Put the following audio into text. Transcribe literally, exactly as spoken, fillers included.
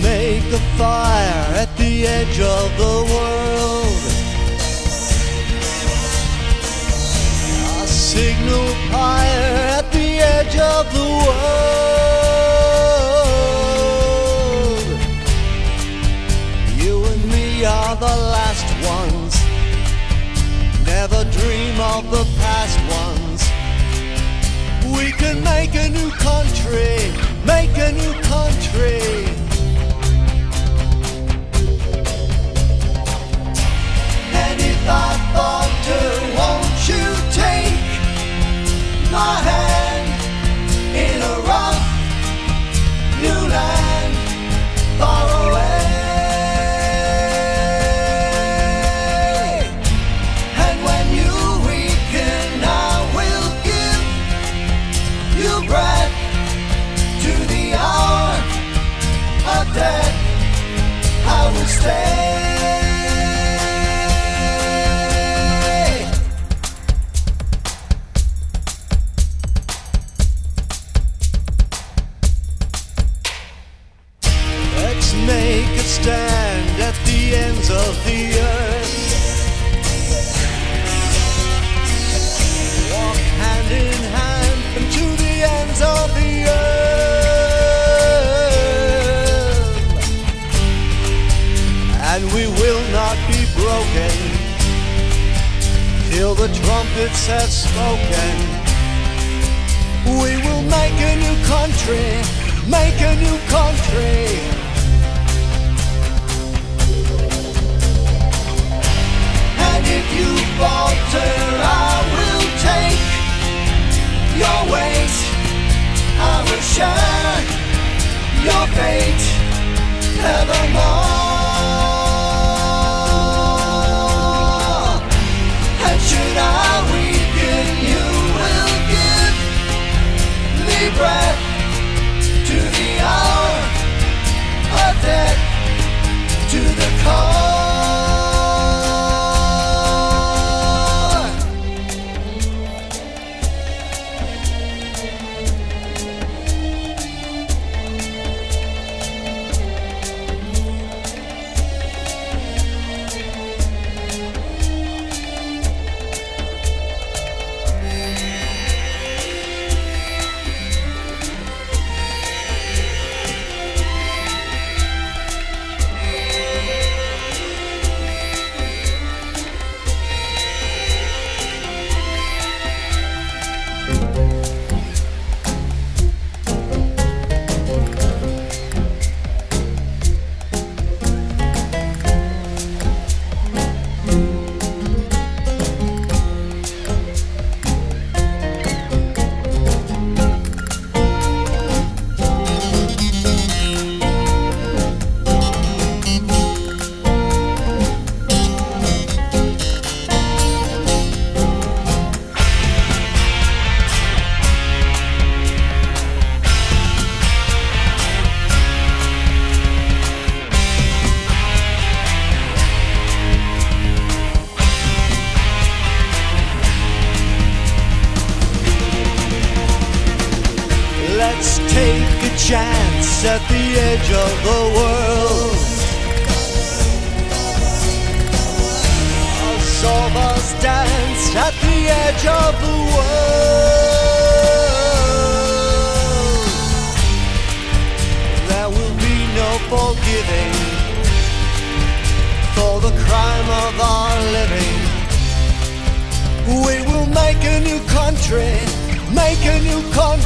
make a fire at the edge of the world. A signal fire at the edge of the world. You and me are the last ones. Never dream of the past ones. We can make a new country, make a new country. And if I falter, won't you take my hand in a rough new land far away? And when you weaken, I will give you breath to the hour of death. I will stay. Let's make a stand at the ends of the earth. Walk hand in hand to the ends of the earth. And we will not be broken till the trumpets have spoken. We will make a new country, make a new country. And if you falter, I will take your weight. I will share your fate evermore. And should I weaken, you will give me breath to the hour of death, to the core. Let's take a chance at the edge of the world. Us of us dance at the edge of the world. There will be no forgiving for the crime of our living. We will make a new country, make a new country.